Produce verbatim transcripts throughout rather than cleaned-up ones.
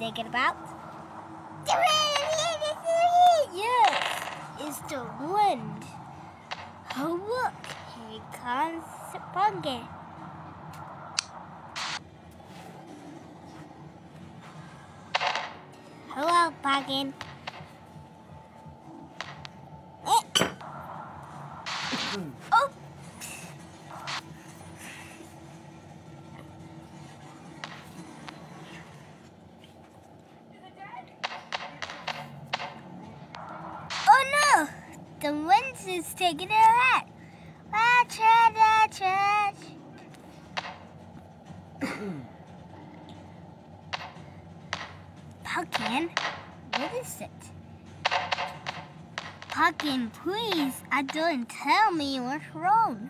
thinking about? Yes, it's the wind. Oh, look, here comes the pumpkin. Hello, pumpkin. Oh! Oh no! The wind is taking her hat. Watch her, watch her. Pumpkin, what is it? Pumpkin, please, I don't tell me what's wrong.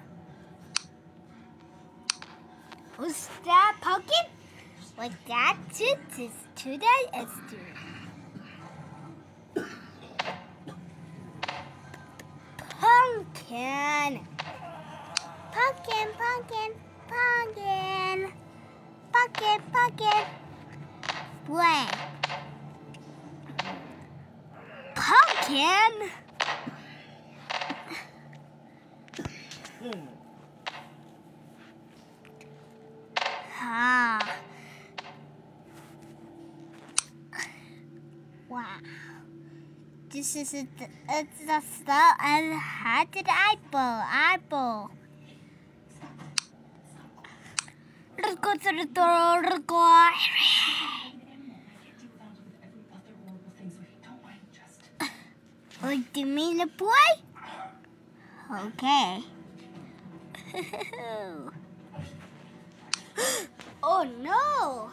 Who's that, Pumpkin? Like that to this to that is doing. Pumpkin. Pumpkin, pumpkin, pumpkin. Pumpkin, pumpkin. Play. Pumpkin. Ah. Wow. This is a, it's the stuff and had an apple, apple. Let's go to the door. Let's go. Oh, do you mean a boy? Okay. Oh no!